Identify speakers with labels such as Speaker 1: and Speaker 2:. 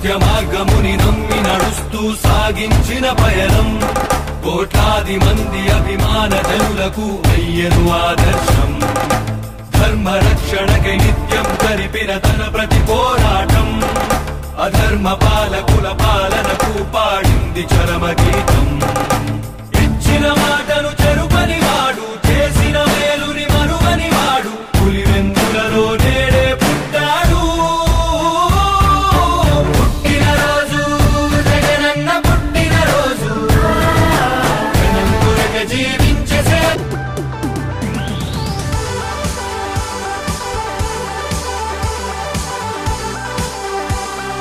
Speaker 1: సత్య మార్గముని నమ్మి నడుస్తూ సాగించిన పయనం కోట్లాది మంది అభిమాన జనులకు అయ్యను ఆదర్శం. ధర్మ రక్షణకై నిత్యం జరిపిన తన ప్రతి పోరాటం అధర్మ పాలకుల పాలనకు పాడింది చరమ గీతం. ఇచ్చిన మాటను